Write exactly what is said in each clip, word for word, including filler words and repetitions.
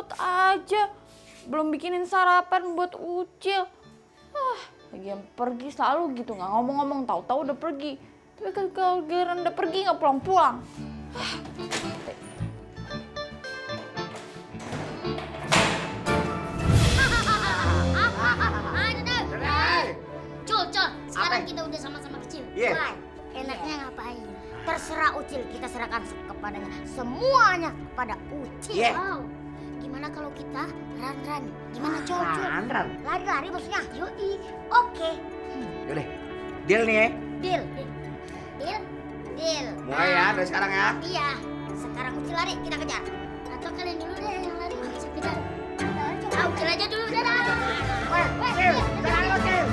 ribet aja. Belum bikinin sarapan buat Ucil. Ah, lagi yang pergi selalu gitu, nggak ngomong-ngomong, tahu-tahu udah pergi. Tapi kalau giliran udah pergi nggak pulang-pulang. Ah. Cul, Cul, sekarang kita udah sama-sama kecil. Iya. Enaknya ngapain? Terserah Ucil, kita serahkan kepadanya. Semuanya kepada Ucil. Iya. Wow. Gimana kalau kita run-run? Gimana, Cul? Cul? Run-run? Lari-lari maksudnya? Yoi. Oke. Yaudah, deal nih ya. Deal. Deal. Deal. Mulai ya, dari sekarang ya. Iya. Sekarang Ucil lari, kita kejar. Atau kalian dulu deh yang lari. Bisa kejar. Ah, Ucil aja dulu, dadah. Weh, Cil, jalan lo, Cil.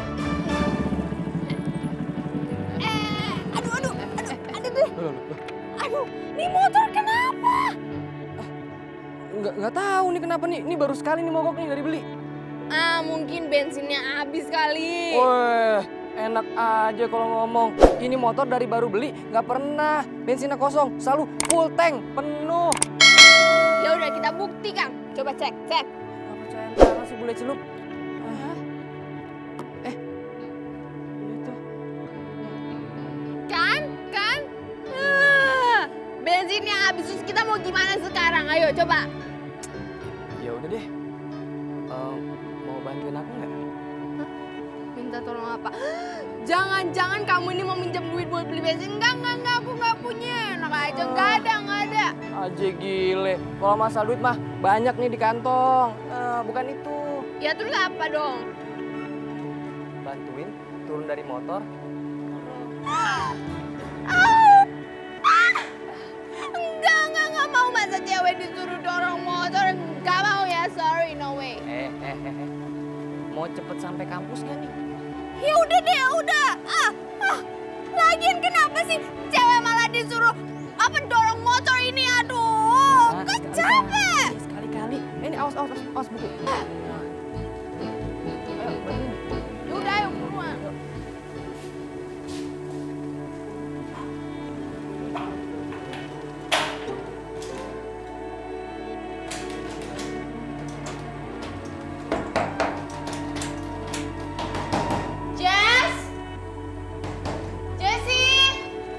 Aduh, aduh, aduh, aduh deh. Aduh, nih motor kenapa? Nggak, nggak tahu nih kenapa nih. Ini baru sekali nih mogok nih, nggak dibeli. Ah, mungkin bensinnya habis kali. Wah, enak aja kalau ngomong. Ini motor dari baru beli, nggak pernah bensinnya kosong. Selalu full tank, penuh. Ya udah kita buktikan. Coba cek, cek. Nggak percaya banget sih bule celup. Ah. Eh, itu. Kan, kan? Ah, bensinnya habis, terus kita mau gimana sekarang? Ayo coba. Ya udah deh. Em, mau bantuin aku nggak? Minta tolong apa? Jangan-jangan kamu ini mau minjem duit buat beli bensin? Enggak, enggak, enggak, aku nggak punya. Enak aja, nggak ada, nggak ada. Aja gile. Kalau masalah duit mah banyak nih di kantong. Eh, bukan itu. Ya terus apa dong? Bantuin turun dari motor. Enggak, enggak, enggak mau masa cewek disuruh dorong motor. Enggak mau ya, sorry, no way. Eh, eh, eh, eh. Mau cepet sampai kampus nggak nih? Ya udah deh, udah. Ah, ah. Lagian kenapa sih cewek malah disuruh apa dorong motor ini? Aduh, Nah, kan sekali-kali, capek. Sekali-kali. Eh, ini awas, awas, awas, awas buku. Nah. Ayo, bantuin. Ya udah, ayo buruan. Jess? Jessie?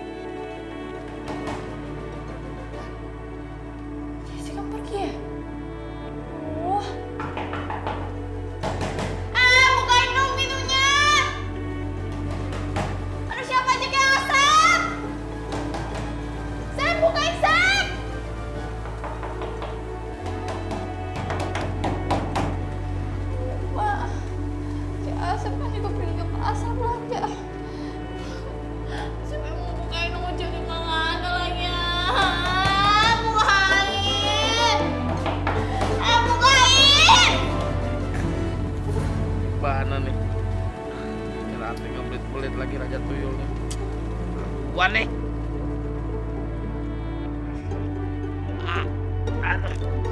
Jessie kamu pergi ya? Wah. Ah, bukain dong pintunya. Ada siapa aja kayak Sam? Sam, bukain Sam. Wah, kayak Asap kan juga pergi ke pasar belanja. Siapa yang mau bukain ojek di mana lagi ya? Ah, bukain. Ah, bukain. Mana nih? Nanti ngebelit-belit lagi Raja Tuyul nih. Gua nih. Ah, aduh.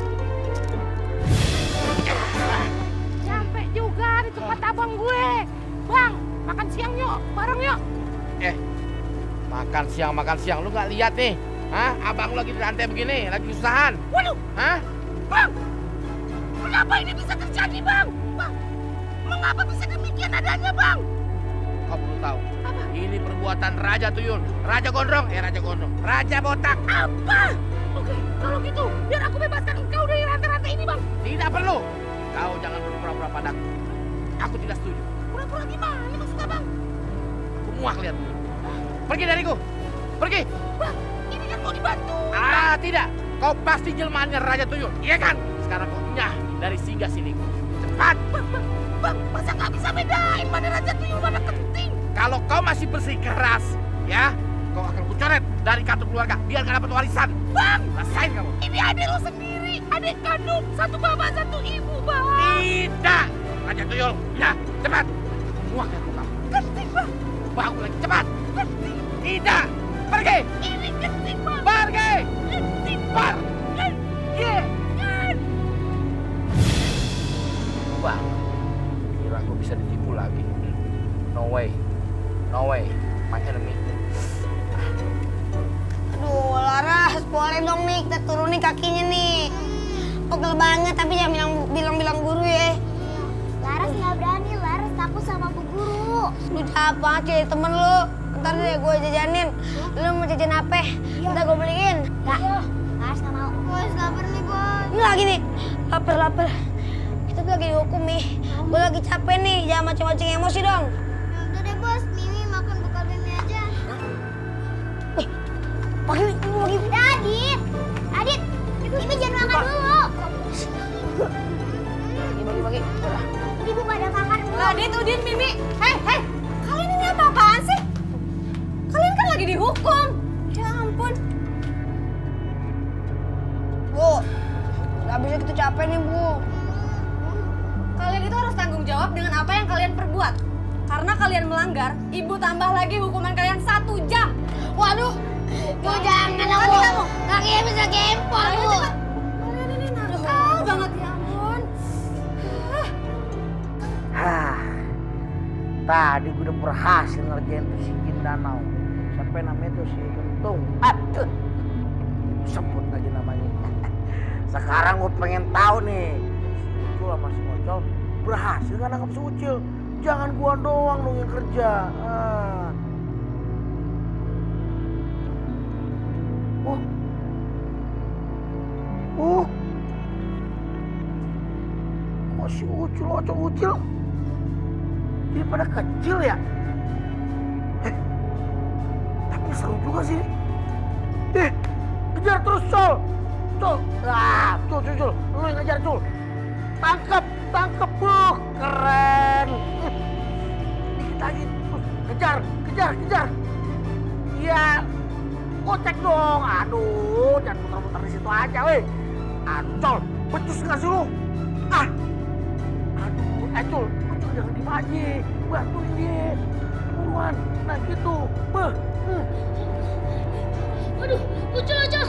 Sampai juga di tempat abang gue. Bang, makan siang yuk, bareng yuk. Eh, makan siang, makan siang. Lu nggak lihat nih? Hah? Abang lu lagi di lantai begini, lagi kesusahan. Waduh, Hah? bang, kenapa ini bisa terjadi, bang? Bang, mengapa bisa demikian adanya, bang? Kau perlu tahu. Apa? Ini perbuatan Raja Tuyul. Raja Gondrong, eh Raja Gondrong. Raja Botak. Apa? Oke, kalau gitu, biar aku bebaskan engkau dari rantai-rantai ini, bang. Tidak perlu. Kau jangan berpura-pura padaku. Aku tidak setuju. Pura-pura gimana maksudnya, bang? Aku muak lihat. Pergi dariku. Pergi. Bang, ini kan mau dibantu. Ah, tidak. Kau pasti jelmaannya Raja Tuyul. Iya kan? Sekarang kau nyah dari singgah sini. Cepat. Bang, bang, bang, masa nggak bisa bedain mana Raja Tuyul, mana Kenting? Kalau kau masih bersikeras, ya, kau akan kucoret dari kartu keluarga biar gak dapat warisan. Bang, Rasain kamu. ini adik lo sendiri, adik kandung, satu bapak, satu ibu, bang. Tidak. Raja Tuyul. Ya, cepat. Muak ya kamu. Kenting, bang, Bangun lagi, cepat. Kenting. Tidak. Pergi. Ini Kenting, bang. Pergi. Kenting, Par. Kan, Ye. kan. Bang, kira aku bisa ditipu lagi. No way. No way. My enemy. Aduh, Laras, boleh dong nih kita turunin kakinya nih. pegel banget, tapi jangan bilang bilang-bilang guru ya. Laras nggak berani, Laras takut sama Bu Guru. Lu jahat banget jadi temen lu. Ntar deh gue jajanin. Lu mau jajan apa? Ntar gue beliin. Nggak. Laras nggak mau. Bos lapar nih bos. Ini lagi nih. Lapar lapar. Kita tuh lagi dihukum nih. Gue lagi capek nih. Jangan macam-macam emosi dong. Ya udah deh bos. Mimi makan bekal Mimi aja. Wih. Pagi Mimi lagi. Adit. Adit. Mimi jangan makan dulu. Bagi-bagi. Ibu pada makan dulu. Adit, Udin, Mimi. Hei, hei. Kalian ini apa-apaan sih? Kalian kan lagi dihukum. Ya ampun. Bu, nggak bisa gitu capek nih Bu. Kalian itu harus tanggung jawab dengan apa yang kalian perbuat. Karena kalian melanggar, ibu tambah lagi hukuman kalian satu jam. Waduh, Bu jangan lah Bu. Kakinya bisa gempol Bu. Kalian ini nakal banget ya ampun. Hah, tadi gue udah berhasil ngerjain tuh si Jin Danau. Siapa namanya tuh si Kentung. Aduh, sebut lagi namanya. Sekarang gue pengen tahu nih, si Ucul sama si Ngocol berhasil kan nangkep si Ucil. Jangan gua doang dong yang kerja. Ah. Oh, oh, kok si Ucul, Ocol, Ucil jadi pada kecil ya? Eh, tapi seru juga sih. Eh, kejar terus, Col. Col, ah, Cul, Cul, Cul, lu yang ngejar, Cul. Tangkap, tangkap, buh, keren. Dikit lagi, kejar, kejar, kejar. Iya, kocek dong. Aduh, jangan muter-muter di situ aja, weh. Aduh, Col, becus nggak sih lu? Ah, aduh, eh, Cul, lu juga jangan diem aja. Bantuin dia, buruan. Nah gitu, beh. Hmm. Waduh, Ucul, Ucul.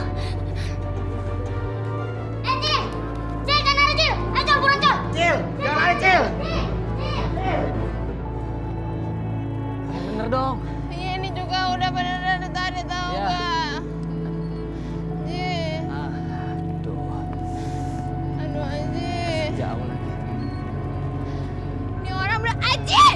Eh, Cil. Cil, kan ada Cil. Ayo, Cil, buruan, Cil. Cil, jangan lari, Cil. Bener dong. Iya ini juga udah bener dari tadi tau Ya. gak? Ji. Aduh, Aduh Aji. jauh lagi. Ini orang udah Aji.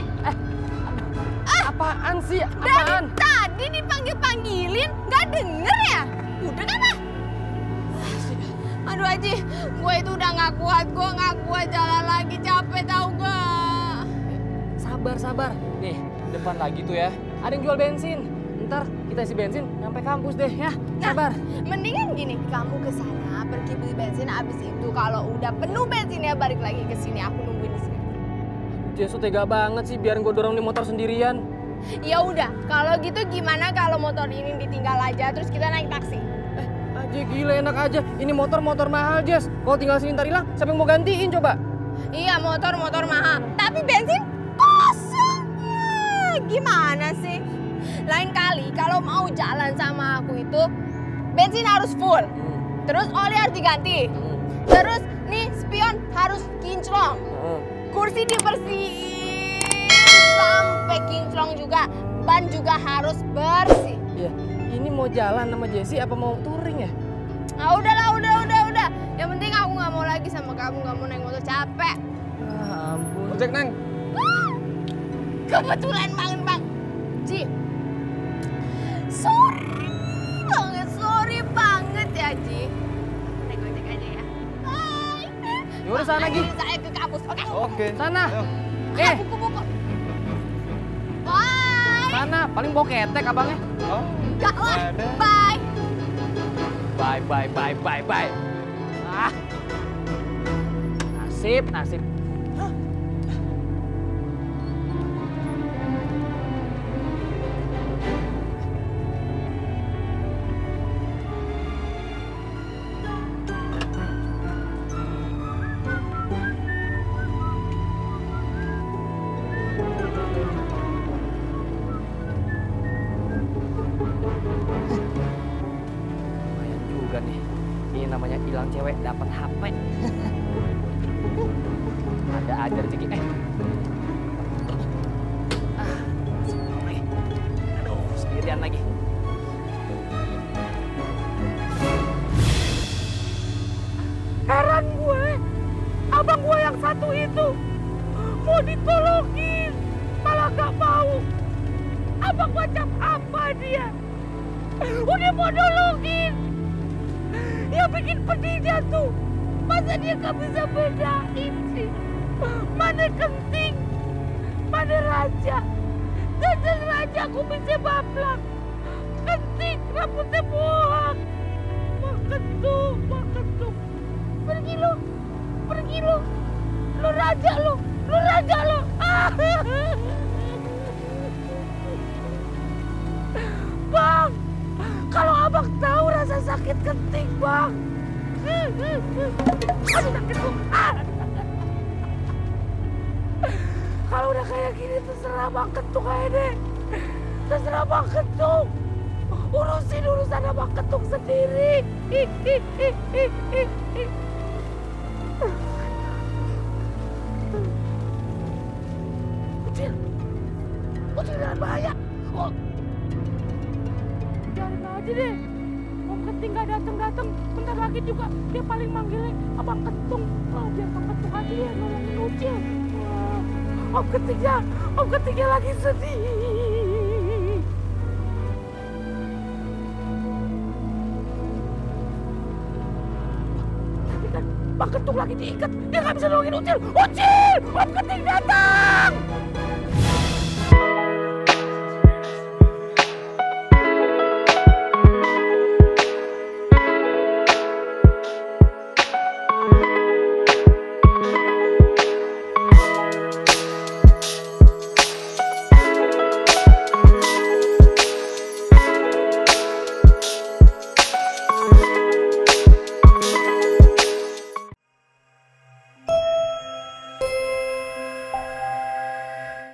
Apaan sih? Dari Apaan? tadi dipanggil-panggilin gak denger ya? Udah kan ah? Aduh Aji, gue itu udah gak kuat, gue gak kuat jalan lagi, capek tau gak? Sabar, sabar. Nih, depan lagi tuh ya. Ada yang jual bensin. Ntar kita isi bensin nyampe kampus deh ya. Sabar. Mendingan gini, kamu ke sana pergi beli bensin, abis itu kalau udah penuh bensinnya balik lagi ke sini, aku nungguin di sini. Jesu tega banget sih biarin gue dorong di motor sendirian. Ya udah, kalau gitu gimana kalau motor ini ditinggal aja terus kita naik taksi? Eh, aja gila enak aja. Ini motor-motor mahal, Jess. Kalau tinggal sini ntar hilang, siapa yang mau gantiin coba? Iya, motor-motor mahal, tapi bensin kosong. Ya, gimana sih? Lain kali kalau mau jalan sama aku itu bensin harus full. Hmm. Terus oli harus diganti. Hmm. Terus nih spion harus kinclong. Hmm. Kursi dibersihin sampai kinclong juga. Ban juga harus bersih. Iya, ini mau jalan sama Jessie apa mau touring ya? Ah udahlah, udah, udah, udah. Yang penting aku nggak mau lagi sama kamu, nggak mau naik motor capek. Ah, ampun. Ojek, Neng. Kebetulan banget bang. Ji, sorry banget, sorry banget ya Ji. Naik ojek aja ya. Hai. Yaudah sana lagi. Anterin saya ke kampus, oke? Oke. Sana. Eh, Eh, buku-buku. Bye. sana. Paling bawa ketek abangnya. Oh. Enggak lah. Bye. Bye, bye, bye, bye, bye. Ah. Nasib, nasib. Lumayan juga nih. Ini namanya hilang cewek dapat H P. Ada aja rezeki. Eh. Ah, lagi. Aduh, sendirian lagi. Heran mau ditolongin, malah gak mau. Abang macam apa dia? Udah mau nolongin, ya bikin pedihnya tuh. Masa dia gak bisa bedain sih? Mana kenting, mana raja? Jajan raja kumisnya baplak, kenting rambutnya bohong. Makan tuh, makan tuh. Pergi lo, pergi lo. Lo raja lo, lo raja lo. Bang, kalau abang tahu rasa sakit kenting, bang. Aduh, sakit tuh. Kalau udah kayak gini terserah bang Kentung aja deh. Terserah bang Kentung. Urusin urusan abang Kentung sendiri. Ucil, Ucil dalam bahaya. Oh. Biarin aja deh. Om Kenting gak dateng-dateng, bentar lagi juga dia paling manggilnya abang Kentung. Oh, biar bang Kentung aja ya nolongin Ucil. Wah, Om Kentingnya, Om Kentingnya lagi sedih. Tapi kan bang Kentung lagi diikat, dia gak bisa nolongin Ucil. Ucil, Om Kenting